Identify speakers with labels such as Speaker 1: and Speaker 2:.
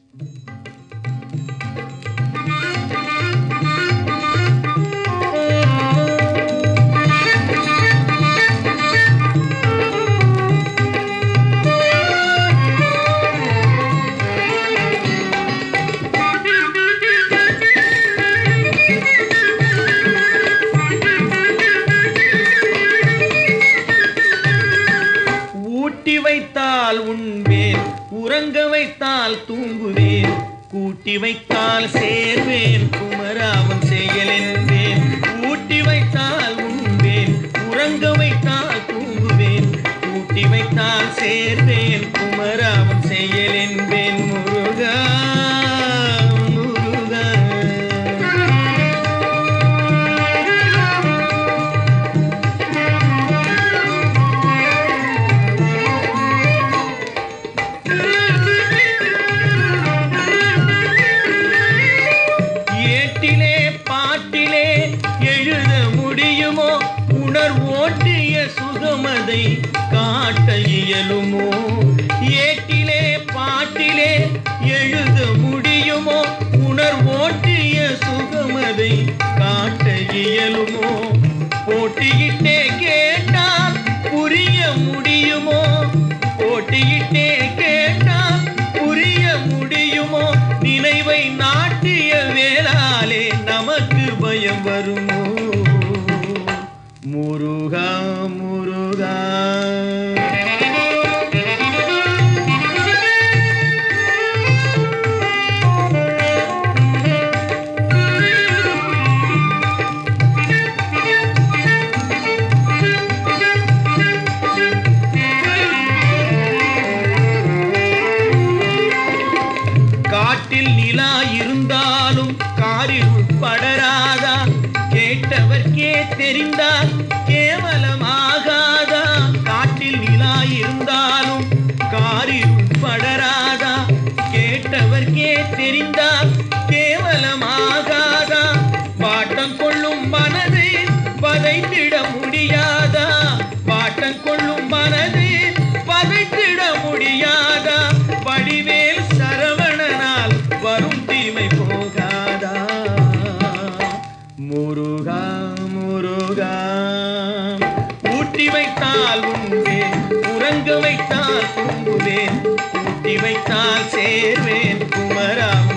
Speaker 1: ஊட்டி வைத்தால் உண்பேன், உறங்க வைத்தால் தூங்குவேன், கூட்டி வைத்தால் சேர்வேன், குமராவன் செயல் என்பேன். ஊட்டி வைத்தால் உண்பேன், உறங்க வைத்தால் தூங்குவேன், கூட்டி வைத்தால் சேர்வேன், குமராவன் செயல் என்பேன். முருகா முருகா ஏட்டிலே பாட்டிலே எழுத முடியுமோ, உணர்வோட்டிய சுகமதை காட்ட இயலுமோ? ஏட்டிலே பாட்டிலே எழுத முடியுமோ, உணர்வோட்டிய சுகமதை காட்ட இயலுமோ? போட்டியிட்டே கேட்டால் புரிய முடியுமோ? போட்டியிட்டே கேட்டால் புரிய முடியுமோ? நினைவை நாட்டிய வேளாலே நமக்கு பயம் வருமோ? முருகா முருகா காட்டில் நிலா இருந்தாலும் காரில் படராதா? கேட்டவர்க்கே தெரிந்தால் கேவலமாகாதா? காட்டில் நிலா இருந்தாலும் காரில் படராதா? கேட்டவர்க்கே தெரிந்தால் கேவலமாகாதா? பாட்டம் கொள்ளும் மனதை பதைத்திட முடியாதா? பாட்டம் கொள்ளும் மனதை பதைத்திட முடியாதா? வடிவேல் சரவணனால் வரும் தீமை போகாதா? முருகா முருகா ஊட்டி வைத்தால் உண்பேன், உறங்க வைத்தால் தூங்குவேன், கூட்டி வைத்தால் சேர்வேன், குமரா